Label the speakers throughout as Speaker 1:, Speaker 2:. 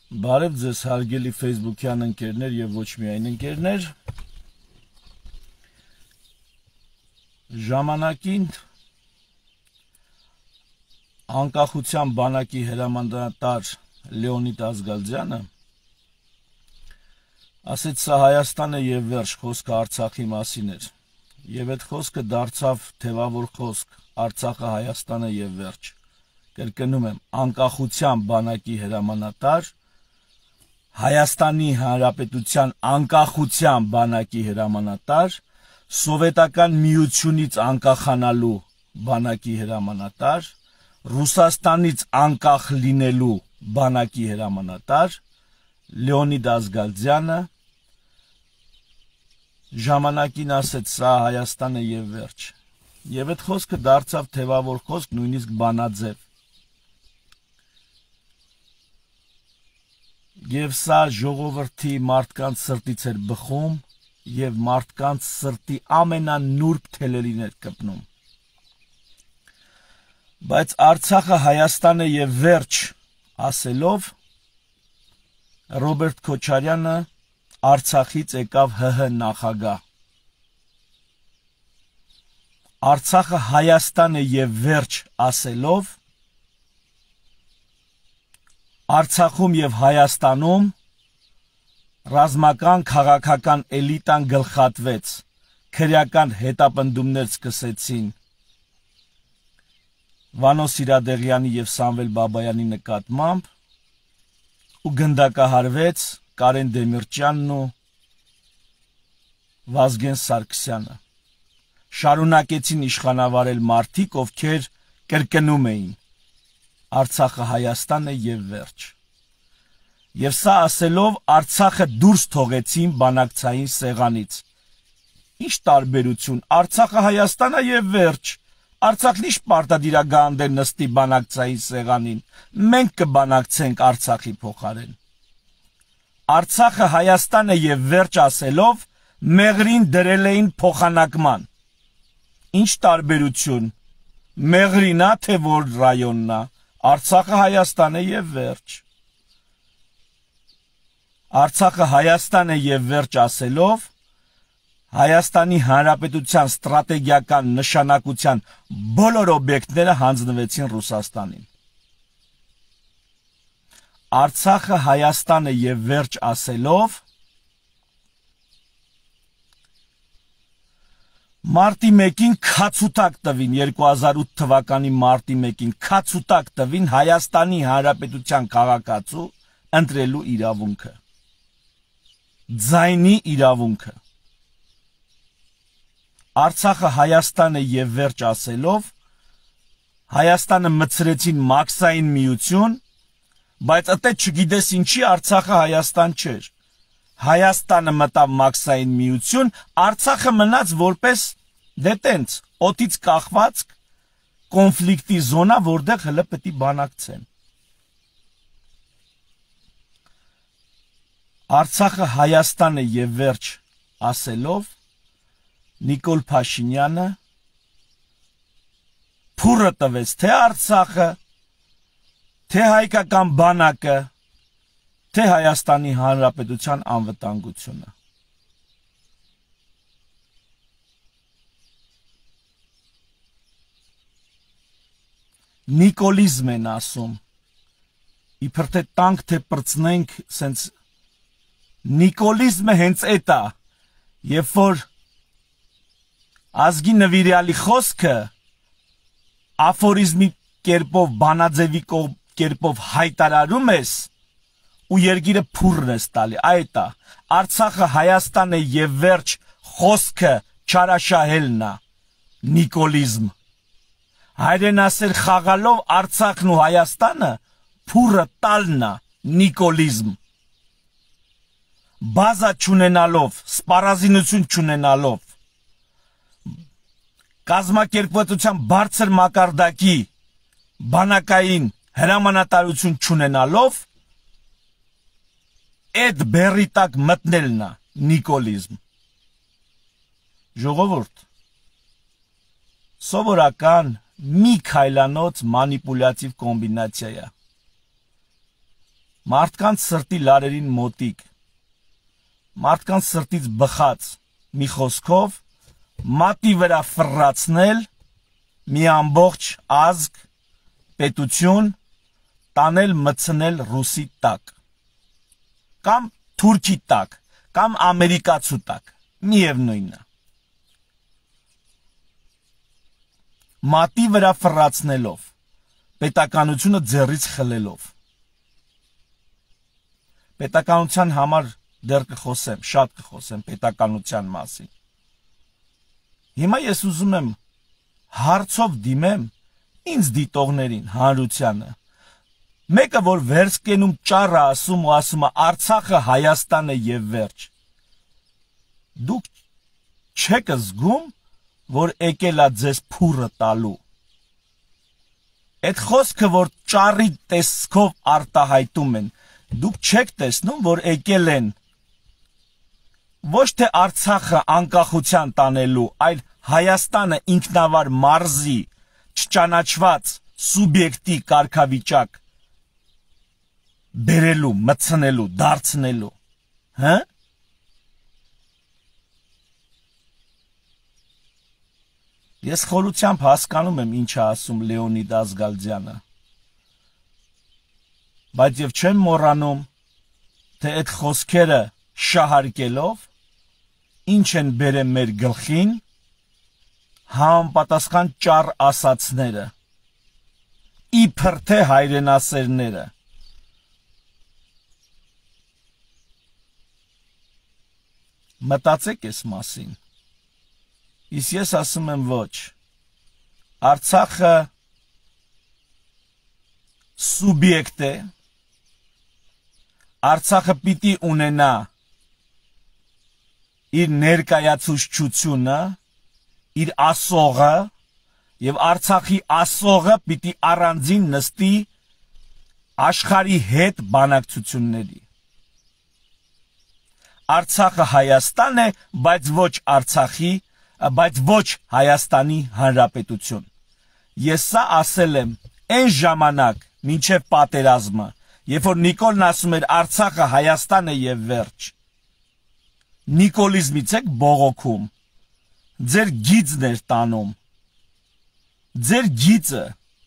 Speaker 1: Բարև ձեզ հարգելի Facebook-յան ընկերներ եւ ոչ միայն ընկերներ։ Ժամանակին անկախության բանակի հրամանատար Լեոնիդ Ազգալյանը ասեց սա Հայաստանը եւ վերջ, խոսքը Արցախի մասին էր։ Եվ այդ խոսքը դարձավ թևավոր խոսք Արցախը Հայաստանը եւ վերջ։ Կրկնում եմ, անկախության բանակի հրամանատար Հայաստանի Հանրապետության անկախության բանակի հրամանատար, սովետական միությունից անկախանալու բանակի հրամանատար, Ռուսաստանից անկախ լինելու բանակի հրամանատար Լեոնիդ Ազգալյանը ժամանակին ասեց սա Հայաստանը եւ վերջ։ Եվ այդ խոսքը դարձավ թևավոր խոսք, նույնիսկ բանաձև։ Եվ սա ժողովրդի մարդկանց սրտից էր բխում եւ մարդկանց սրտի ամենանուրբ թելերին էր կպնում։ Բայց Արցախը Հայաստանը եւ վերջ ասելով Ռոբերտ Քոչարյանը Արցախից եկավ ՀՀ նախագահ։ Արցախը Հայաստանը եւ վերջ ասելով Արցախում եւ Հայաստանում ռազմական քաղաքական էլիտան գլխատվեց, քրեական հետապնդումներ սկսեցին Վանո Սիրադեղյանի եւ Սամվել Բաբայանի նկատմամբ ու գնդակահարվեց Կարեն Դեմիրճյանն ու Վազգեն Սարգսյանը։ Շարունակեցին իշխանավարել մարդիկ, ովքեր կրկնում էին Արցախը Հայաստանը եւ վերջ։ Եվ սա ասելով Արցախը դուրս թողեցին բանակցային սեղանից։ Ինչ տարբերություն, Արցախը Հայաստանը եւ վերջ։ Արցախն ինչ պարտադիրագանդ է նստի բանակցային սեղանին։ Մենք կբանակցենք Արցախի փոխարեն։ Արցախը Հայաստանը եւ վերջ ասելով մեղրին դրել էին փոխանակման։ Ինչ տարբերություն, մեղրինա թե որ ռայոննա։ Արցախը Հայաստանը եւ վերջ։ Արցախը Հայաստանը եւ վերջ ասելով Հայաստանի Հանրապետության ստրատեգիական նշանակության բոլոր օբյեկտները հանձնվեցին Ռուսաստանին։ Արցախը Հայաստանը եւ վերջ ասելով Մարտի 1-ին քացուտակ տվին 2008 թվականի մարտի 1-ին քացուտակ տվին Հայաստանի Հանրապետության քաղաքացու ընտրելու իրավունքը։ Ձայնի իրավունքը։ Արցախը Հայաստանը եւ վերջ ասելով Հայաստանը մցրեցին մաքսային միություն, բայց ըտե չգիտես ինչի Արցախը Հայաստան չէր։ Հայաստանը մտավ մաքսային միություն, Արցախը մնաց որպես դե տենց օդից կախված կոնֆլիկտի զոնա, որտեղ հələ պետք է բանակցեն։ Արցախը Հայաստանը եւ վերջ ասելով Նիկոլ Փաշինյանը փուրը տվեց թե Արցախը, թե հայկական բանակը, թե Հայաստանի Հանրապետության անվտանգությունը։ Նիկոլիզմ են ասում, իբր թե տանք թե պրծնենք, սենց Նիկոլիզմը հենց էդ է, երբ որ ազգի նվիրյալի խոսքը աֆորիզմի կերպով, բանաձևի կերպով հայտարարում ես ու երկիրը փուրն ես տալի, այդ է, Արցախը Հայաստանը եւ վերջ խոսքը չարաշահելն է, նիկոլիզմ։ Հայրենասեր խաղալով Արցախն ու Հայաստանը փուրը տալն է, նիկոլիզմ։ Բազա չունենալով, սպառազինություն չունենալով, կազմակերպվածության բարձր մակարդակի բանակային հրամանատարություն չունենալով այդ բերի տակ մտնելն է նիկոլիզմ։ Ժողովուրդ, սովորական մի քայլանոց մանիպուլյատիվ կոմբինացիա է։ մարդկանց սրտի լարերին մոտիկ, մարդկանց սրտից բխած մի խոսքով մատի վրա ֆռացնել մի ամբողջ ազգ, պետություն, տանել մցնել ռուսի տակ, կամ թուրքի տակ, կամ ամերիկացու տակ, միևնույնն է։ Մատի վրա ֆռացնելով, պետականությունը ձեռից խլելով։ Պետականության համար դեռ կխոսեմ, շատ կխոսեմ պետականության մասին։ Հիմա ես ուզում եմ հարցով դիմեմ ինձ դիտողներին, հանրությանը։ Մեկը, որ վերցկենում ճառը ասում ու ասում է Արցախը Հայաստան է եւ վերջ։ Դուք չեք զգում, որ եկել է ձեզ փուրը տալու։ Այդ խոսքը, որ ճառի տեսքով արտահայտում են, դուք չեք տեսնում, որ եկել են ոչ թե Արցախը անկախության տանելու, այլ Հայաստանը ինքնավար մարզի, չճանաչված սուբյեկտի կարգավիճակ բերելու, մցնելու, դարձնելու, հա? Ես խորությամբ հասկանում եմ ինչ է ասում Լեոնիդ Ազգալդյանը, բայց եւ չեմ մոռանում, թե այդ խոսքերը շահարկելով ինչ են բերեմ մեր գլխին համապատասխան ճառ ասացները, իբր թե հայրենասերները։ Մտածեք այս մասին։ Իսկ ես ասում եմ ոչ։ Արցախը սուբյեկտ է, Արցախը պիտի ունենա իր ներկայացուցչությունը, իր ասողը, եւ Արցախի ասողը պիտի առանձին նստի աշխարհի հետ բանակցությունների։ Արցախը Հայաստան է, բայց ոչ Արցախի, բայց ոչ Հայաստանի Հանրապետություն։ Ես սա ասել եմ այն ժամանակ, մինչև պատերազմը, երբ որ Նիկոլն ասում էր Արցախը Հայաստան է եւ վերջ։ Նիկոլիզմից եք բողոքում։ Ձեր գիծն էր տանում։ Ձեր գիծը։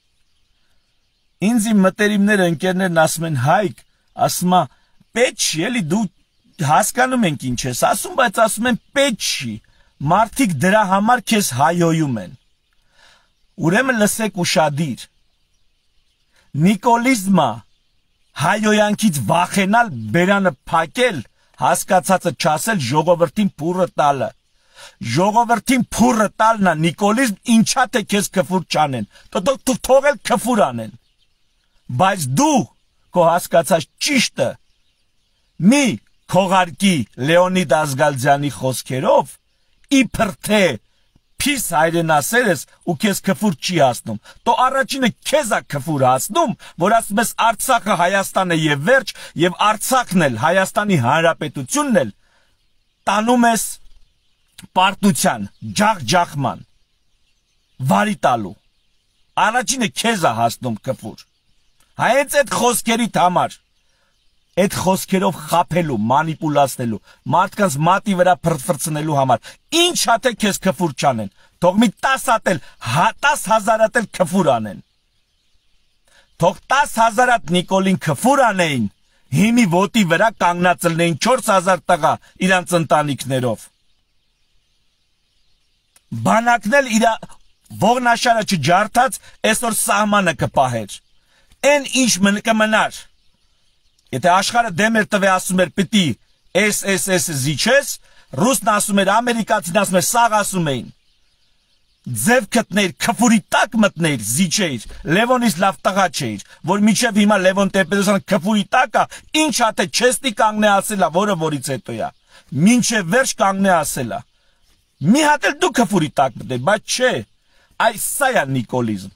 Speaker 1: Ինձ իմ մտերիմները, ընկերներն ասում են Հայկ, ասում է պետք չի, էլի դու հասկանում ենք ինչ ես ասում, բայց ասում են պետք չի։ Մարդիկ դրա համար քեզ հայոյում են։ Ուրեմն լսեք ուշադիր։ Նիկոլիզմը հայոյանքից վախենալ, բերանը փակել, հասկացածը չասել, ժողովրդին փուրը տալը։ Ժողովրդին փուրը տալն է նիկոլիզմ, ինչա թե քեզ քֆուր չանեն։ Դու թողել քֆուր անեն։ Բայց դու քո հասկացած ճիշտը մի քողարկի Լեոնիդ Ազգալդյանի խոսքերով իբր թե փիս հայրենասեր ես ու քեզ քֆուր չի հասնում։ Դու առաջինը քեզ է քֆուր հասնում, որ ասում ես Արցախը Հայաստան է եւ վերջ, եւ Արցախն էլ Հայաստանի Հանրապետությունն էլ տանում ես պարտության, ջախջախման, վարի տալու։ Առաջինը քեզ է հասնում քֆուր։ Հենց այդ խոսքերիդ համար, այդ խոսքերով խափելու, մանիպուլացնելու, մարդկանց մատի վրա փրփրցնելու համար, ինչ հատե քեզ քֆուր չանեն, թող մի 10 հատ էլ, 10,000 հատ էլ քֆուր անեն։ Թող 10,000 հատ Նիկոլին քֆուր անեին, հիմի ոտի վրա կանգնած լինեին 4,000 տղա իրանց ընտանիքներով։ Բանակն էլ իր ողնաշարը չջարդած, այսօր սահմանը կպահեր։ Այն ինչ կմնար։ Եթե աշխարհը դեմ էր տվե ասում էր պիտի SSS զիջես, ռուսն ասում էր, ամերիկացին ասում էր, սաղ ասում էին։ Ձև գտներ, քֆուրի տակ մտներ, զիջեիր, Լևոնից լավ տղա չէիր, որ մինչև հիմա Լևոն Տեր-Պետրոսյանը քֆուրի տակա, ինչ հատ է չեստի կանգնե ասելա, որը որից հետո է։ Մինչև վերջ կանգնե ասելա։ Մի հատ էլ դու քֆուրի տակ մտներ, բայց չէ, այս սա է նիկոլիզմ։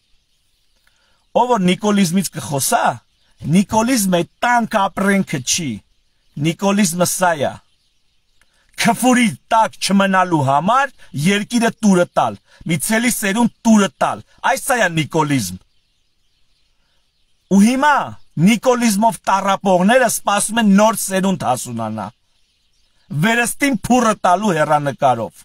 Speaker 1: Ով որ նիկոլիզմից կխոսա, նիկոլիզմը տանկ ապրենքը չի, նիկոլիզմը սա է, քֆուրի տակ չմնալու համար երկիրը տուրը տալ, մի ցելի սերուն տուրը տալ, այս սա է նիկոլիզմ։ Ու հիմա Նիկոլիզմով տառապողները սպասում են նոր սերունդ հասունանա։ Վերստին փուրը տալու հեռանկարով։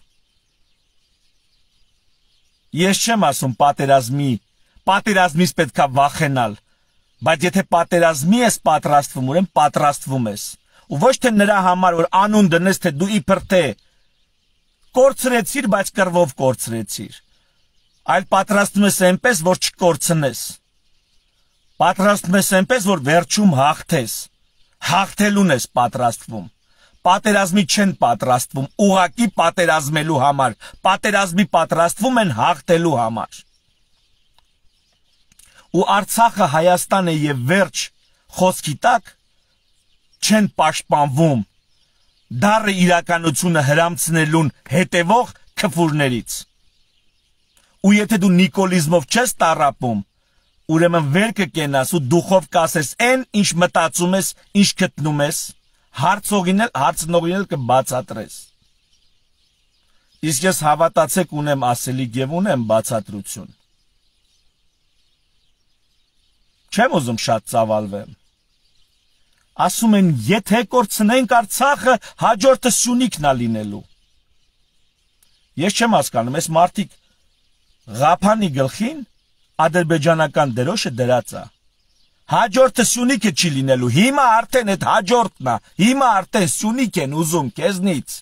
Speaker 1: Ես չեմ ասում պատերազմից պետքա վախենալ, բայց եթե պատերազմի ես պատրաստվում, ուրեմն պատրաստվում ես։ Ու ոչ թե նրա համար, որ անուն դնես, թե դու իբր թե կորցրեցիր, բայց կռվով կորցրեցիր։ Այլ պատրաստվում ես այնպես, որ չկորցնես։ Պատրաստվում ես այնպես, որ վերջում հաղթես։ Հաղթելուն ես պատրաստվում։ Պատերազմի չեն պատրաստվում, ուղղակի պատերազմելու համար։ Պատերազմի պատրաստվում են հաղթելու համար։ Ու Արցախը, Հայաստանը եւ վերջ խոսքի տակ չեն պաշտպանվում դառը իրականությունը հրամցնելուն հետևող քֆուրներից։ Ու եթե դու նիկոլիզմով չես տառապում, ուրեմն վեր կկենաս ու դուխով կասես այն, ինչ մտածում ես, ինչ գտնում ես, հարցնողին էլ կբացատրես։ Իսկ ես հավատացեք ունեմ ասելիք եւ ունեմ բացատրություն։ Չեմ ուզում շատ ծավալվեմ։ Ասում են, եթե կորցնենք Արցախը, հաջորդը Սյունիքն է լինելու։ Ես չեմ հասկանում, այս մարդիկ Ղափանի գլխին ադրբեջանական դրոշը դրած է։ Հաջորդը Սյունիքը չի լինելու։ Հիմա արդեն այդ հաջորդն է։ Հիմա արդեն Սյունիք են ուզում քեզնից։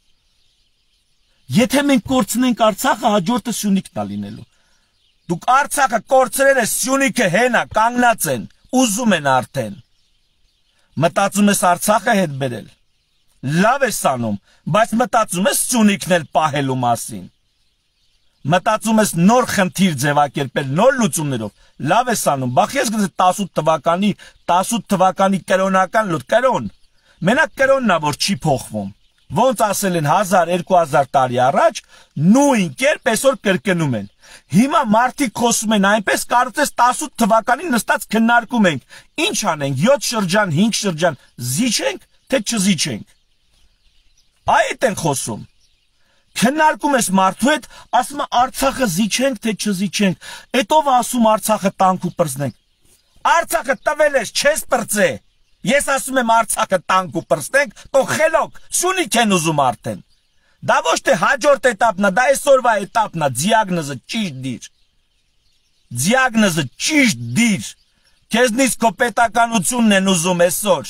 Speaker 1: Եթե մենք կորցնենք Արցախը, հաջորդը Սյունիքն է լինելու։ Դուք Արցախը կորցրել ես, Սյունիքը հենա, կանգնած են, ուզում են արդեն։ Մտածում ես Արցախը հետ բերել։ Լավ ես անում, բայց մտածում ես Սյունիքն էլ պահելու մասին։ Մտածում ես նոր խնդիր ձևակերպել, նոր լուծումներով։ Լավ ես անում, բախ ես գնաց 18 թվականի կրոնական կրոն։ Մենակ կրոնն է, որ չի փոխվում։ Ոնց ասել են 1000-2000 տարի առաջ, նույն կերպ այսօր կրկնում են։ Հիմա մարդիկ խոսում են այնպես, կարծես 18 թվականին նստած քննարկում ենք։ Ինչ անենք, 7 շրջան, 5 շրջան, զիջենք, թե չզիջենք։ Այդ են խոսում։ Քննարկում ես մարդու հետ, ասում է Արցախը զիջենք, թե չզիջենք։ Էտով ասում Արցախը տանք ու պրծնենք։ Արցախը տվել ես, չես պրծե։ Ես ասում եմ Արցախը տանք ու պրծնենք, તો խելոք, Սյունիք են ուզում արդեն։ Դա ոչ թե հաջորդ էտապն է, դա այսօրվա էտապն է, դիագնոզը ճիշտ դիր։ Դիագնոզը ճիշտ դիր։ Քեզնից քո պետականությունն են ուզում այսօր։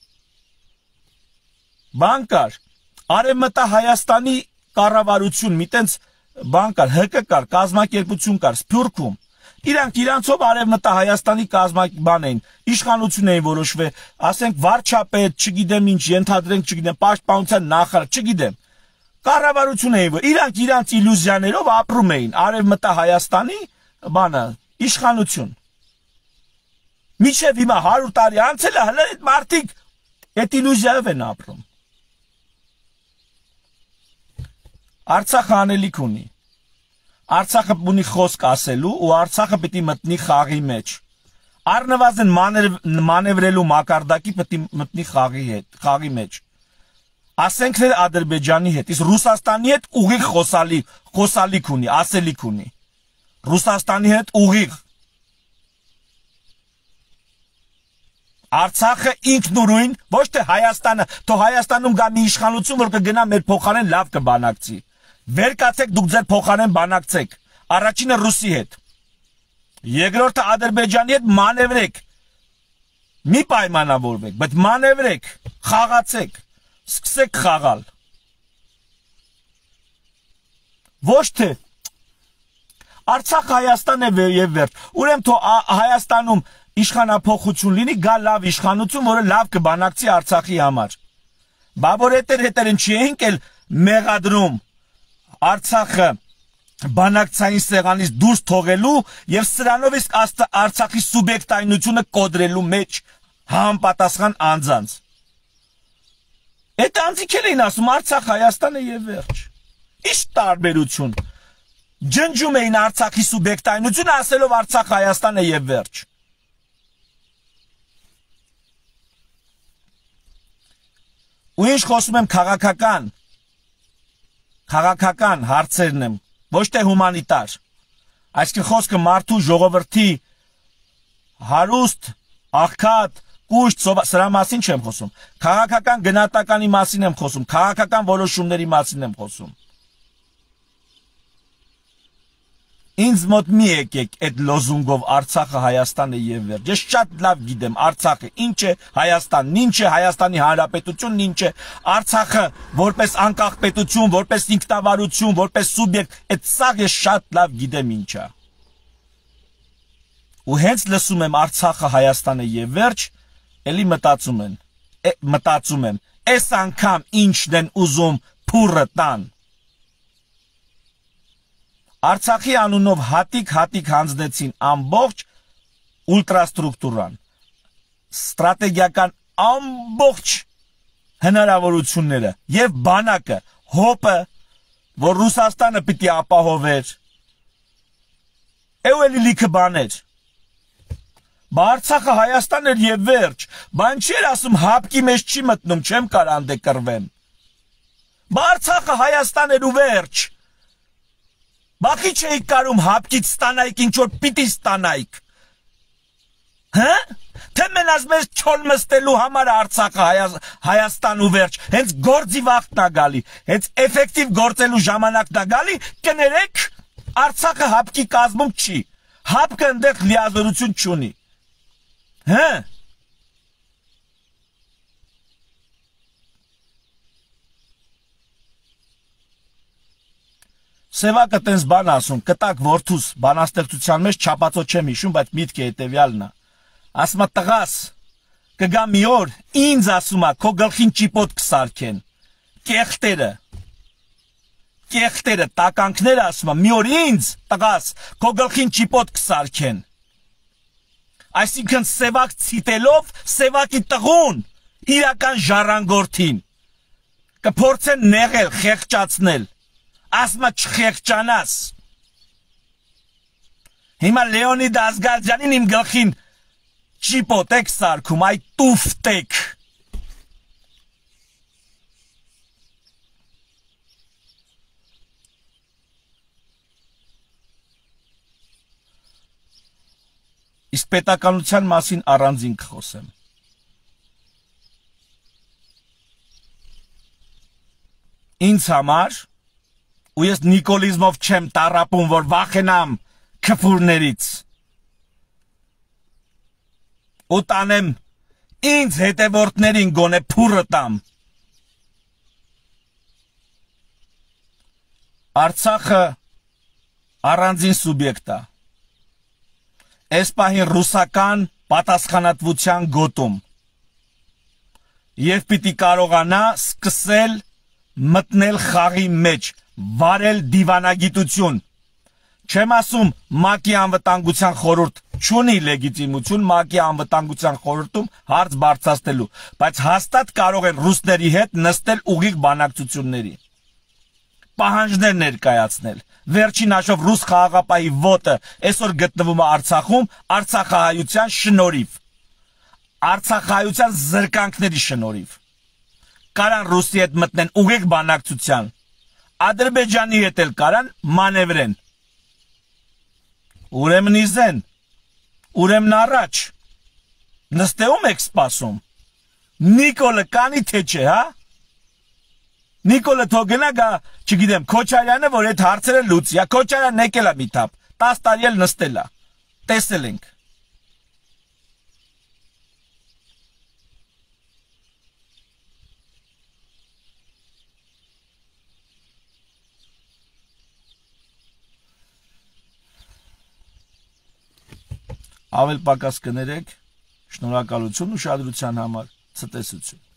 Speaker 1: Բան կար, Արևմտա Հայաստանի կառավարություն, մի տենց բան կար, ՀԿ կար, կազմակերպություն կար, Սփյուռքում։ Իրանք իրանցով Արևմտա Հայաստանի բան էին, իշխանություն էին որոշվել, ասենք վարչապետ, չգիտեմ ինչ, ենթադրենք, չգիտեմ, պաշտպանության նախարար, չգիտեմ։ Կառավարություն էին, որ իրանք իրանց իլյուզիաներով ապրում էին Արևմտա Հայաստանի բանը, իշխանություն։ Մինչև հիմա 100 տարի անցել է, հələ այդ մարդիկ այդ իլյուզիայով են ապրում։ Արցախը անելիք ունի։ Արցախը ունի խոսք ասելու ու Արցախը պիտի մտնի խաղի մեջ։ Առնվազն մանևրելու մակարդակի պիտի մտնի խաղի մեջ։ Ասենք թե Ադրբեջանի հետ, իսկ Ռուսաստանի հետ ուղիղ խոսալիք ունի, ասելիք ունի։ Ռուսաստանի հետ ուղիղ։ Արցախը ինքնուրույն, ոչ թե Հայաստանը, թող Հայաստանում գա մի իշխանություն, որ կգնա մեր փոխարեն լավ կբանակցի։ Վեր կացեք դուք ձեր փոխարեն բանակցեք։ Առաջինը Ռուսի հետ։ Երկրորդը Ադրբեջանի հետ մանևրեք։ Մի պայմանավորվեք, բայց մանևրեք, խաղացեք, սկսեք խաղալ։ Ոչ թե Արցախ Հայաստան է եւ վերջ։ Ուրեմն թող Հայաստանում իշխանափոխություն լինի, գա լավ իշխանություն, որը լավ կբանակցի Արցախի համար։ Բա որ հետերն չի ենք էլ մեղադրում Արցախը բանակցային սեղանից դուրս թողելու եւ սրանով իսկ Արցախի սուբյեկտայնությունը կոդրելու մեջ համապատասխան անձանց։ Այդ անձիկ էլ էին ասում Արցախ Հայաստանը եւ վերջ։ Ինչ տարբերություն։ Ջնջում էին Արցախի սուբյեկտայնությունը, ասելով Արցախ Հայաստանը եւ վերջ։ Ու ինչ խոսում եմ քաղաքական հարցերն եմ, ոչ թե հումանիտար։ Այսինքն խոսքը մարդու ժողովրդի հարուստ, աղքատ, կուշտ, սրա մասին չեմ խոսում։ Քաղաքական գնահատականի մասին եմ խոսում, քաղաքական որոշումների մասին եմ խոսում։ Ինձ մոտ մի եկեք այդ լոզունգով Արցախը Հայաստանը եւ վերջ։ Ես շատ լավ գիտեմ Արցախը ինչ է, Հայաստանն ինչ է, Հայաստանի Հանրապետությունն ինչ է, Արցախը որպես անկախ պետություն, որպես ինքնավարություն, որպես սուբյեկտ, այդ սաղ ես շատ լավ գիտեմ ինչ է։ Ու հենց լսում եմ Արցախը Հայաստանը եւ վերջ, էլի մտածում եմ, այս անգամ ինչն են ուզում փուրը տան։ Արցախի անունով հատիկ հանձնեցին ամբողջ ուլտրաստրուկտուրան, ստրատեգիական ամբողջ հնարավորությունները եւ բանակը, հոպը, որ Ռուսաստանը պիտի ապահովեր, էլի լիքը բաներ։ Արցախը Հայաստան էր եւ վերջ, բան չէր ասում հապկի մեջ չի մտնում, չեմ կարող անդե կռվեմ։ Արցախը Հայաստան էր ու վերջ։ Բախի չէիք կարում հապկից ստանայիք ինչ որ պիտի ստանայիք։ Հա? Թե մենած մեզ չոլ մստելու համար Արցախը Հայաստան ու վերջ, հենց գործի վաղտն է գալի, հենց էֆեկտիվ գործելու ժամանակն է գալի, կներեք Արցախը հապկի կազմում չի, հապկը ընդեղ լիազորություն չունի։ Հա? Սևակը տենց բան ասում, կտակ որդուս բանաստեղծության մեջ չափածո չեմ հիշում, բայց միտքը հետևյալն է։ Ասում է տղաս, կգա մի օր, ինձ ասում է, քո գլխին ճիպոտ կսարքեն։ Կեղտերը, տականքները ասում է, մի օր ինձ, տղաս, քո գլխին ճիպոտ կսարքեն։ Այսինքն Սևակ ցիտելով, Սևակի տղուն, իրական ժառանգորդին, կփորձեն նեղել, խեղճացնել։ Ասմա չխեղճանաս։ Հիմա Լեոնիդ Ազգալջյանին իմ գլխին ճիպոտ եք սարքում, այ տուֆտեք։ Իսկ պետականության մասին առանձին կխոսեմ։ Ինձ համար ու ես նիկոլիզմով չեմ տառապում, որ վախենամ քֆուրներից։ Ու տանեմ ինձ հետևորդներին գոնե փուրը տամ։ Արցախը առանձին սուբյեկտ է։ Այս պահին ռուսական պատասխանատվության գոտում։ Եվ պիտի կարողանա սկսել մտնել խաղի մեջ, վարել դիվանագիտություն։ Չեմ ասում ՄԱԿ-ի անվտանգության խորհուրդ չունի լեգիտիմություն ՄԱԿ-ի անվտանգության խորհրդում հարց բարձրացնելու, բայց հաստատ կարող են ռուսների հետ նստել ուղիղ բանակցությունների։ Պահանջներ ներկայացնել։ Վերջին հաշվով ռուս խաղաղապահի ոտը այսօր գտնվում է Արցախում արցախահայության շնորհիվ։ Արցախահայության զրկանքների շնորհիվ։ Կարան ռուսի հետ մտնեն ուղիղ բանակցության։ Ադրբեջանի հետ էլ կարան մանևրեն։ Ուրեմն իզեն, ուրեմն առաջ, նստեում եք սպասում, Նիկոլը կանի թե չէ, հա? Նիկոլը թող գնա գա, չգիտեմ, Քոչարյանը, որ այդ հարցերը լուծի, Քոչարյանն եկել է մի թափ, 10 տարի էլ նստել է, տեսել ենք։ Ավել պակաս կներեք, շնորհակալություն ուշադրության համար, ցտեսություն։